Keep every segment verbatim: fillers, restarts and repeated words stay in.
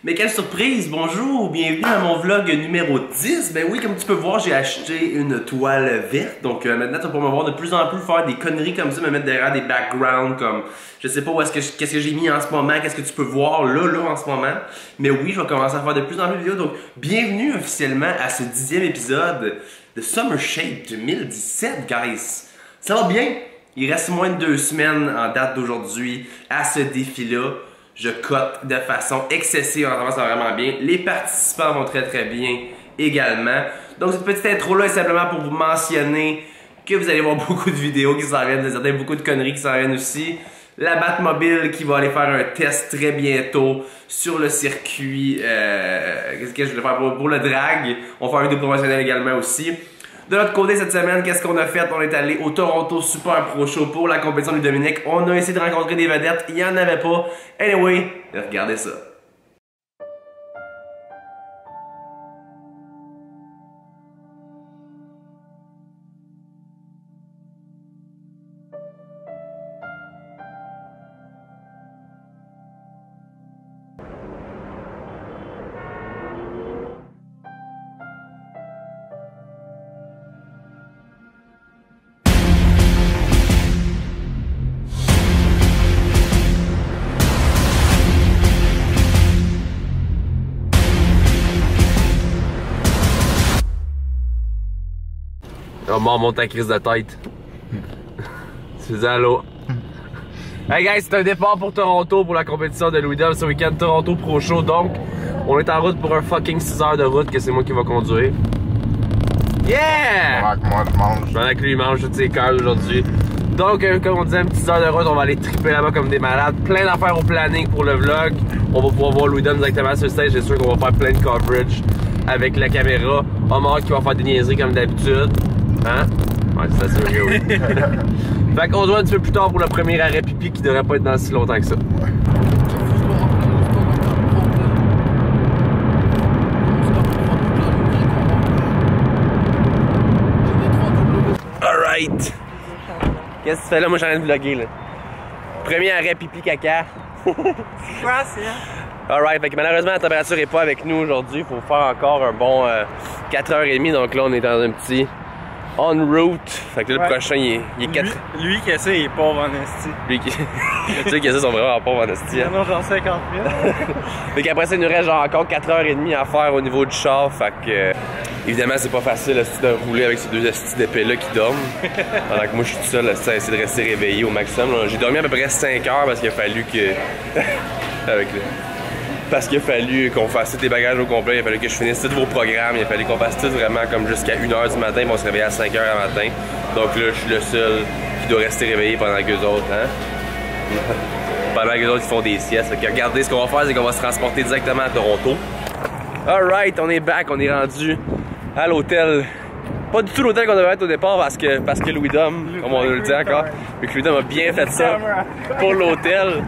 Mais quelle surprise! Bonjour, bienvenue à mon vlog numéro dix. Ben oui, comme tu peux voir, j'ai acheté une toile verte. Donc euh, maintenant, tu vas pouvoir me voir de plus en plus faire des conneries comme ça, me mettre derrière des backgrounds comme... Je sais pas où est-ce que qu'est-ce que j'ai mis en ce moment, qu'est-ce que tu peux voir là, là, en ce moment. Mais oui, je vais commencer à faire de plus en plus de vidéos. Donc, bienvenue officiellement à ce dixième épisode de Summer Shape deux mille dix-sept, guys. Ça va bien? Il reste moins de deux semaines en date d'aujourd'hui à ce défi-là. Je cote de façon excessive, en ça va vraiment bien. Les participants vont très très bien également. Donc cette petite intro-là est simplement pour vous mentionner que vous allez voir beaucoup de vidéos qui s'en viennent, certains beaucoup de conneries qui s'en viennent aussi. La Batmobile qui va aller faire un test très bientôt sur le circuit. Euh, Qu'est-ce que je voulais faire pour, pour le drag. On va faire une vidéo promotionnelle également aussi. De l'autre côté, cette semaine, qu'est-ce qu'on a fait? On est allé au Toronto Super Pro Show pour la compétition du Dominique. On a essayé de rencontrer des vedettes, il n'y en avait pas. Anyway, regardez ça. Oh, mort, monte ta crise de tête. Tu dis allô. Hey guys, c'est un départ pour Toronto pour la compétition de Louis Dom ce week-end Toronto Pro Show. Donc, on est en route pour un fucking six heures de route que c'est moi qui va conduire. Yeah! Pendant que moi je mange. Pendant que lui il mange toutes ses cœurs aujourd'hui. Donc, euh, comme on disait, une petite heure de route, on va aller triper là-bas comme des malades. Plein d'affaires au planning pour le vlog. On va pouvoir voir Louis Dom directement sur le stage. C'est sûr qu'on va faire plein de coverage avec la caméra. Omar qui va faire des niaiseries comme d'habitude. Hein? Ouais, c'est sûr que oui. Fait qu'on se voit un petit peu plus tard pour le premier arrêt pipi qui devrait pas être dans si longtemps que ça. Alright! Qu'est-ce que tu fais là? Moi, j'ai rien de vlogger là. Premier arrêt pipi caca. Quoi, c'est? Alright, fait que malheureusement la température est pas avec nous aujourd'hui. Il faut faire encore un bon euh, quatre heures trente. Donc là, on est dans un petit on route. Fait que là, le ouais. prochain, il est, il est quatre. Lui, lui qui essaie, il est pauvre en esti. Lui qui. Tu sais qu'ils sont vraiment pauvres en esti. Hein? Non, genre cinquante mille. Fait qu'après ça, il nous reste genre encore quatre heures trente à faire au niveau du char. Fait que. Euh, évidemment, c'est pas facile de rouler avec ces deux estis d'épées-là qui dorment. Pendant que moi, je suis tout seul à essayer de rester réveillé au maximum. J'ai dormi à peu près cinq heures parce qu'il a fallu que. avec le. Parce qu'il a fallu qu'on fasse tous les bagages au complet, il a fallu que je finisse tous vos programmes, il a fallu qu'on fasse tout vraiment comme jusqu'à une heure du matin, ils vont se réveiller à cinq heures du matin. Donc là, je suis le seul qui doit rester réveillé pendant qu'eux autres, hein? Pendant qu'eux autres, ils font des siestes. Fait que regardez, ce qu'on va faire, c'est qu'on va se transporter directement à Toronto. Alright, on est back, on est rendu à l'hôtel. Pas du tout l'hôtel qu'on devait être au départ parce que, parce que Louis Dom, comme on le dit encore, vu que Louis Dom a bien fait ça pour l'hôtel.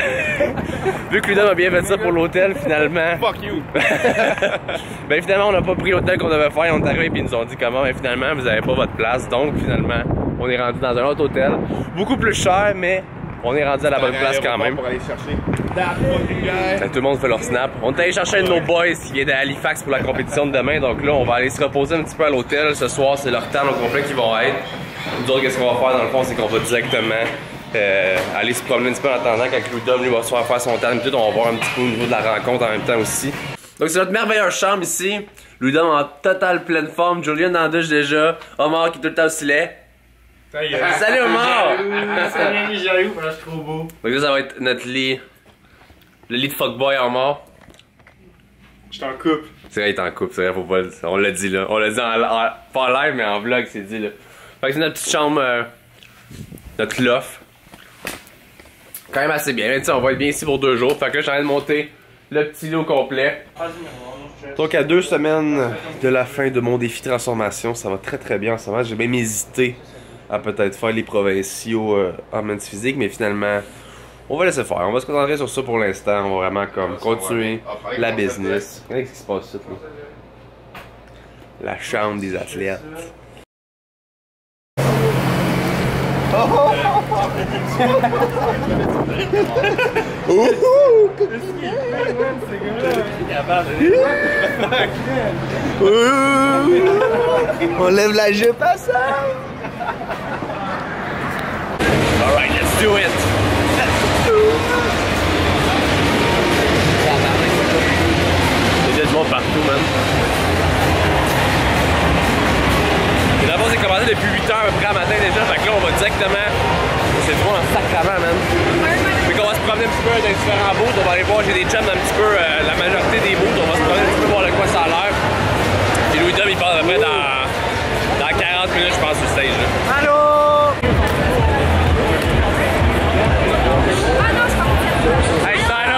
Vu que Louis Dom a bien fait ça pour l'hôtel, finalement. Fuck you! Ben finalement, on n'a pas pris l'hôtel qu'on devait faire. On est arrivé et ils nous ont dit comment. Ben finalement, vous n'avez pas votre place. Donc finalement, on est rendu dans un autre hôtel. Beaucoup plus cher, mais on est rendu à la bonne place quand même. Pour aller chercher that fucking guy. Tout le monde fait leur snap. On est allé chercher un de nos boys qui vient d'Halifax pour la compétition de demain. Donc là, on va aller se reposer un petit peu à l'hôtel. Ce soir, c'est leur temps au complet qui vont être. Nous autres, qu'est-ce qu'on va faire dans le fond, c'est qu'on va directement euh, aller se promener un petit peu en attendant quand Louis Dom lui va se faire faire son temps. Tout, on va voir un petit peu au niveau de la rencontre en même temps aussi. Donc c'est notre merveilleuse chambre ici. Louis Dom en totale pleine forme. Julian dans la douche déjà. Omar qui est tout le temps aussi laid. Salut Omar! Salut, j'ai où? Je suis trop beau. Donc là, ça va être notre lit. Le lit de fuckboy en mort. Je t'en coupe. C'est vrai, il est en couple, c'est vrai, faut pas le dire. On l'a dit là. On l'a dit en, en, pas en live, mais en vlog, c'est dit là. Fait que c'est notre petite chambre, euh, notre loft. Quand même assez bien. Mais, on va être bien ici pour deux jours. Fait que là, je suis en train de monter le petit lit au complet. Donc, à deux semaines de la fin de mon défi transformation, ça va très très bien en ce moment. J'ai même hésité à peut-être faire les provinciaux euh, en men's physique, mais finalement, on va laisser faire. On va se concentrer sur ça pour l'instant. On va vraiment comme continuer la business. Qu'est-ce qui se passe ici, là? La chambre des athlètes. capable. On lève la jupe à ça. Alright, let's do it! Il y a du monde partout, man. Et d'abord, c'est commencé depuis huit heures à peu près à matin déjà, fait que là, on va directement. C'est du monde en sacrament, man. Puis qu'on va se promener un petit peu dans différents booths, on va aller voir, j'ai des chums un petit peu, euh, la majorité des booths, on va se promener un petit peu voir de quoi ça a l'air. Et Louis Dom, il part à peu près dans, dans quarante minutes, je pense, sur le stage. Là. Allô? Hey, Sino!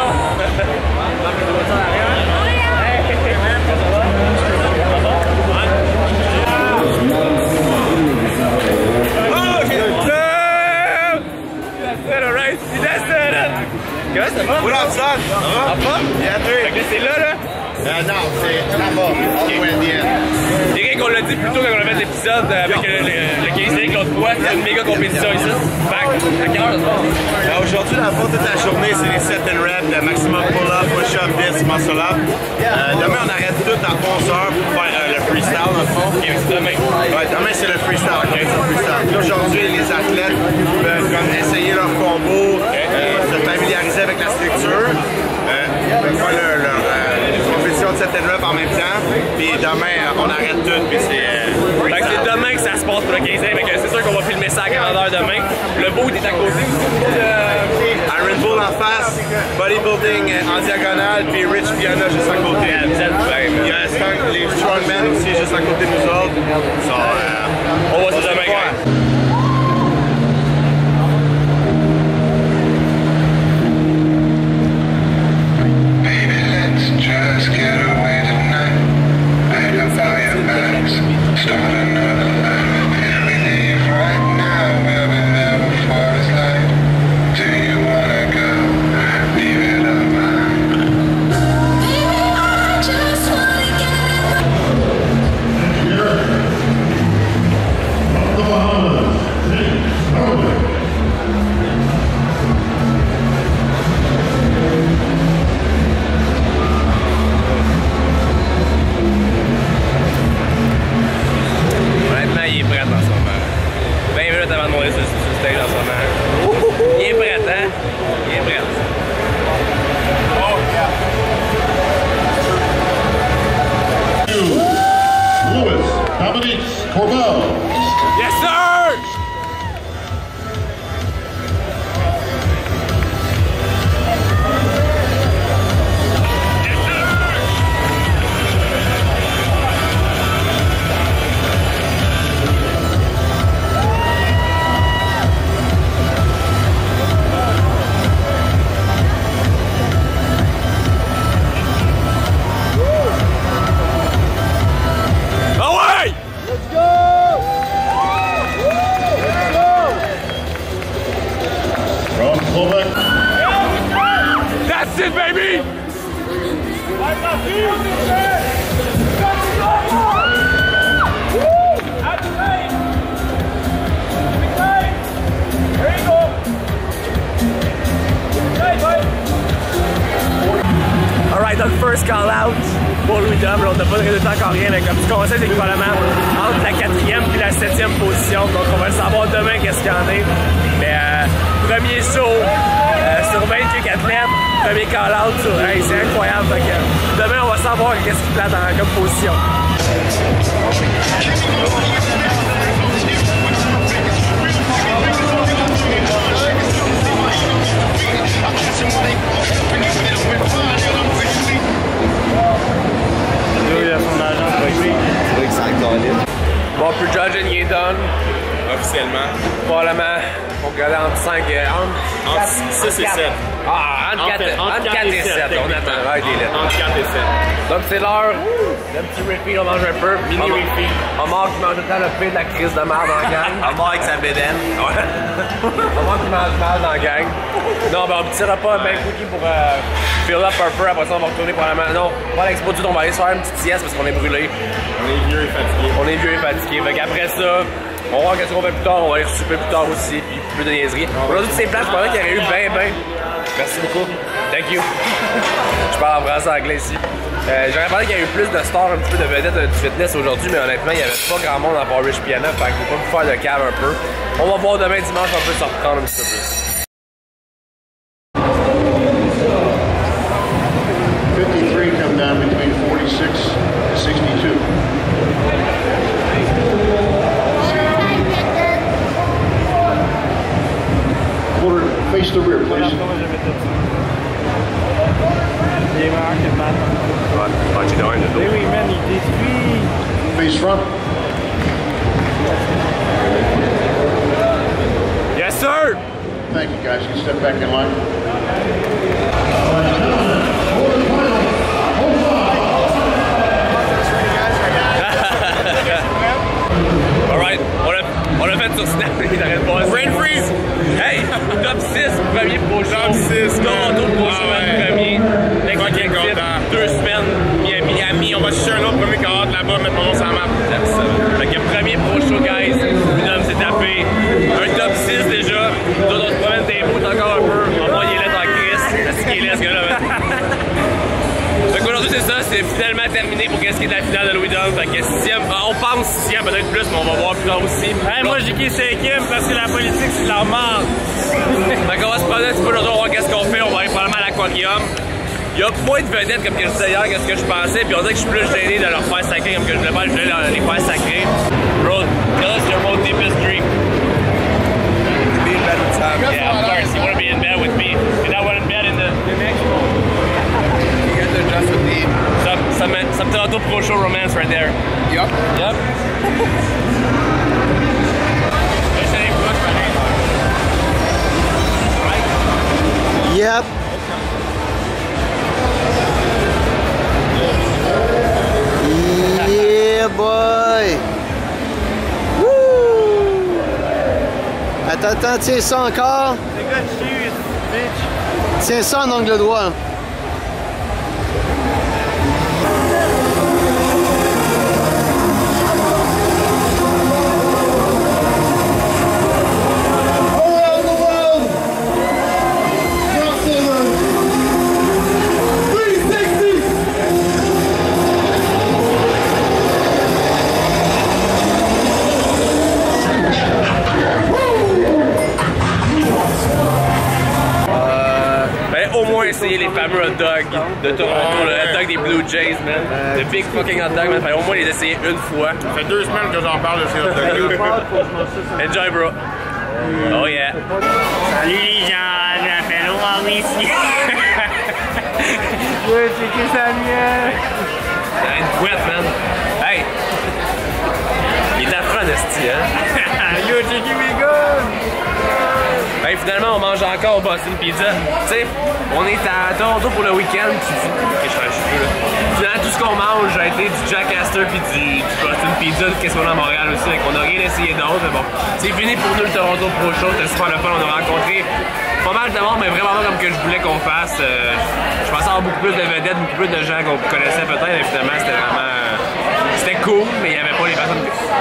Comment ça va? What up, son? Ça va? Ça va? Yeah, Fait que c'est là, là? Euh, non, c'est là-bas, all the way at the end. Eric, on l'a dit plus tôt quand on a fait l'épisode avec le, le, le quinze Eric l'autre fois, c'est une méga compétition ici. Fait que, à quelle heure ça se passe? Euh, Aujourd'hui, dans le fond, toute la journée, c'est les set and reps, le maximum pull-up, push-up, disc, muscle-up. Euh, demain, on arrête tout à onze heures pour faire euh, le freestyle, dans le fond. Ok, c'est demain. Ouais, demain, c'est le freestyle. Okay. Le freestyle. Puis aujourd'hui, les athlètes peuvent comme essayer leur combo, euh, se familiariser avec la structure, euh, faire leur, leur euh, compétition de set and rep en même temps. Puis demain, on arrête tout, puis c'est... Euh, Fait que c'est demain que ça se passe pour le quinze Eric, c'est sûr qu'on va filmer ça à grandeur demain. Le beau est à côté aussi. Euh... Iron Bull en face, bodybuilding en diagonale, puis Rich Piana juste à côté. Yeah, vous êtes bien, Il y a Strong, les Strongmen aussi juste à côté de nous autres. So, euh, on voit ça demain, gars. Just get away tonight. Pack up all your bags. Start another life. We leave right now. We'll be there before it's light. Do you wanna go? Leave it all behind. Baby, I just wanna get The Bahamas, Nick Norman. Honnêtement, il est prêt en ce moment. vingt minutes avant de monter sur, sur le stage en ce moment. Il est prêt, hein? Il est prêt. Louis Dominique Corbell. Yes, sir! From Slovak. That's it, baby! Alright, donc first call out pour Louis Dom. On n'a pas de résultat encore rien, mais comme tu conseilles, c'est que probablement entre la quatrième et la septième position. Donc on va le savoir demain qu'est-ce qu'il y en est. Mais euh, premier show euh, sur vingt-huit athlètes, premier call out sur hey, c'est incroyable. Donc, euh, demain on va savoir qu'est-ce qui plate en comme position. Bon, plus judging il est done. officiellement. Probablement, on regardait entre cinq et Entre six et sept. Ah, entre quatre et sept. On attend des lettres. Entre quatre et sept. Donc c'est l'heure d'un petit refill, on mange un peu. Mini refill. On mange qui mange tout le temps le pire de la crise de merde en gang. On mort avec sa bédaine. Ouais. On mange qui mange mal dans la gang. Non, ben on ne tirera pas ben cookie pour euh, fill up un peu. Après ça, on va retourner probablement. Non, pas à l'expo du tout, on va aller se faire une petite sieste parce qu'on est brûlé. On est vieux et fatigué. On est vieux et fatigué. Fait qu'après ça, on va voir qu'est-ce qu'on fait plus tard. On va aller souper plus tard aussi. Puis plus de niaiseries. Aujourd'hui, c'est plate. Je pensais qu'il y aurait eu ben, ben. Merci beaucoup. Thank you. Je parle en français anglais ici. Euh, J'aurais parlé qu'il y a eu plus de stars, un petit peu de vedettes euh, du fitness aujourd'hui, mais honnêtement, il n'y avait pas grand monde à part Rich Piana, fait que je vais pas vous faire de cave un peu. On va voir demain dimanche, on peut se reprendre un petit peu plus. fifty-three come down between forty-six and sixty-two. Quarter, face the rear, please. Il est meilleur que le man. Ouais, ouais, tu dois être Mais oui, man, il détruit. Face front. Yes, sir! Thank you, guys. You can step back in line. Alright, on l'a on l'a fait sur Snap, il n'arrête pas. Brain freeze! Hey! Top six, premier pro show. Top six, Toronto pro show, ah, premier. Fucking content. Deux semaines, Miami. On va chercher un autre premier cohorte là-bas, mettre mon nom sur la map. Fait que premier pro show, guys. Une homme s'est tapé. Un top six déjà. Nous autres, on se promène des bouts encore un peu. On va y aller dans Chris. C'est ce qu'il est, ce gars-là, fait qu'aujourd'hui c'est ça, c'est finalement terminé pour qu'est-ce qui est de la finale de Louis Dom. Fait que sixième, on pense sixième, peut-être plus, mais on va voir plus tard aussi. Hey, moi j'ai qui cinquième parce que la politique c'est de la merde. Fait qu'on va se prendre un petit peu aujourd'hui, on va voir qu'est-ce qu'on fait, on va aller probablement à l'aquarium. Il y a moins de vedettes comme que je disais hier, qu'est-ce que je pensais, puis on dirait que je suis plus gêné de leur faire sacrer comme que je voulais faire, je voulais les faire sacrer. Bro, tell us your most deepest dream. Be in bed with Tom. Yeah, of course, you want to be in bed with me. And I want in bed in the, the next one. You get there just with me. Some, some, some Toronto Pro Show romance right there. Yup. Yep. Yep. Yeah, boy. Woo! Attends, attends, tiens ça encore. Tiens ça en angle droit. Essayer les fameux hot dogs de Toronto, le hot dog des Blue Jays, man. Le big fucking hot dog, man. Fallait au moins les essayer une fois. Ça fait deux semaines que j'en parle de ces hot dogs-là. Enjoy, bro. Oh yeah. Salut les gens, je m'appelle Oran ici. Je veux checker Samuel. T'as une couette, man. Hey! Il est affreux, esti, hein? Yo, checker mes guns. Hey, finalement, on mange encore au Boston Pizza. Tu sais, on est à Toronto pour le week-end. Puis, ok, je suis un cheveu, là. Finalement, tout ce qu'on mange a été du Jack Astor puis du, du Boston Pizza, qu'est-ce qu'on a à Montréal aussi. Donc, on n'a rien essayé d'autre, mais bon. C'est fini pour nous le Toronto Pro Show. C'était super le fun. On a rencontré pas mal de monde, mais vraiment pas comme que je voulais qu'on fasse. Euh, je pensais avoir beaucoup plus de vedettes, beaucoup plus de gens qu'on connaissait peut-être, mais finalement, c'était vraiment. Euh, c'était cool, mais il n'y avait pas les personnes.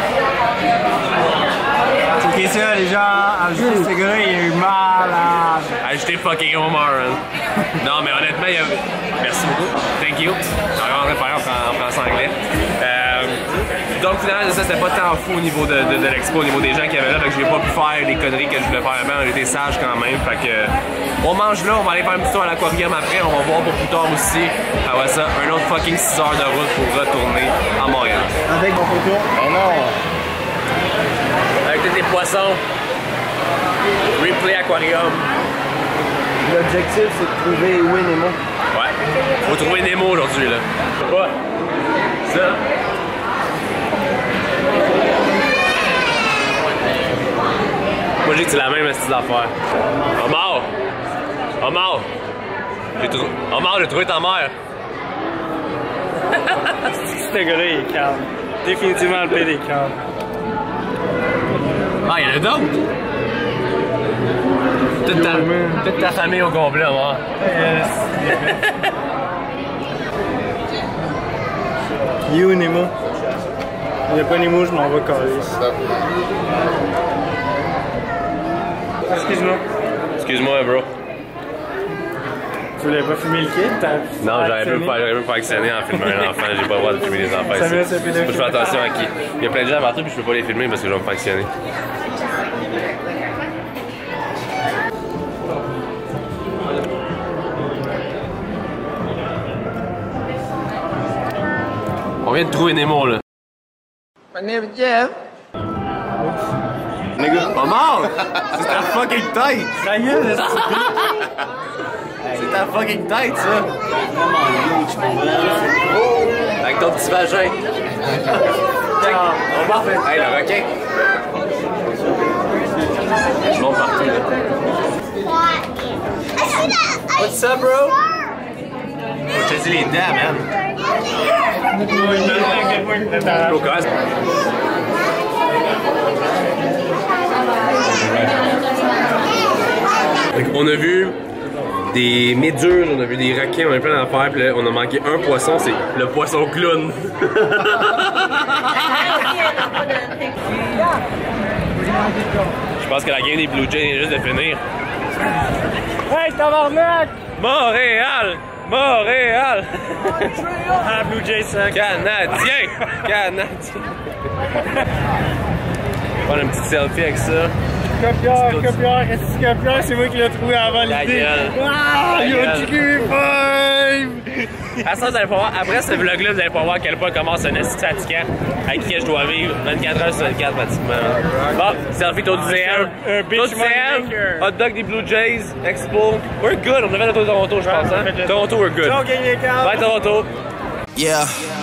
Ok, ça, les gens, ajouter ce gars-là, il est malade. Ajoutez fucking Omar, hein. Non, mais honnêtement, il y a. Merci beaucoup. Thank you. Je suis en train de faire en français anglais. Euh, donc, finalement, ça, c'était pas tant fou au niveau de, de, de l'expo, au niveau des gens qui avaient là. Fait que j'ai pas pu faire les conneries que je voulais faire avant. J'étais sage quand même. Fait que. On mange là, on va aller faire un petit tour à l'aquarium après. On va voir pour plus tard aussi. Après ça, un autre fucking six heures de route pour retourner à Montréal. Avec mon photo. Oh non! Avec tous tes poissons. Replay Aquarium. L'objectif, c'est de trouver Win et Mo. Ouais. Faut trouver Nemo aujourd'hui, là. Ouais. Ça. Moi, j'ai dit que c'est la même style d'affaire. Omar! Omar! J'ai trou... Omar, j'ai trouvé ta mère. Ce gars-là, il est calme. Définitivement, le pire est calme. Ah, il y en a d'autres! Toute ta, toute ta famille au complet, Omar. Yes. You, Nemo. Il n'y a pas Nemo, je m'en vais coller. Excuse-moi. Excuse-moi, bro. Tu voulais pas filmer le kid? Non, j'aurais pu me faire, j'aurais pu me faire actionner en filmant un enfant. J'ai pas le droit de filmer les enfants Ça ici. me fait pédophile. Je fais attention à qui. Il y a plein de gens partout puis je peux pas les filmer parce que je vais me faire actionner. On vient de trouver Nemo là. My name is Jeff. Oh mort! C'est ta fucking tête! Ta gueule, C'est ta fucking tête ça! Avec ton petit vagin! Check! On va faire! Hey le requin! Je monte partout là. What's up bro? Faut chasser les dents man! Cocasse! On a vu des méduses, on a vu des requins, on a plein d'affaires, puis là, on a manqué un poisson, c'est le poisson clown. Je pense que la game des Blue Jays vient juste de finir. Hey, tabarnak! Montréal! Montréal! Ah, Blue Jays, ça. Canadien! Canadien! Prendre un petit selfie avec ça. Copieur, copieur, qu'est-ce que copieur? C'est moi qui l'ai trouvé avant Ta l'idée. gueule. Ah, Ta il a gueule. tué five! À ça, vous allez pouvoir voir, après ce vlog-là, vous allez pouvoir voir à quel point commence un esti fatigant avec qui je dois vivre vingt-quatre heures sur vingt-quatre pratiquement. Bon, selfie taux du C M. Un- un bitch Taux du C M, moneymaker. hot dog des Blue Jays, Expo. We're good, on a fait le tour de Toronto, je pense. Hein? Toronto, we're good. Ciao, gang, les gars. Bye, Toronto. Yeah.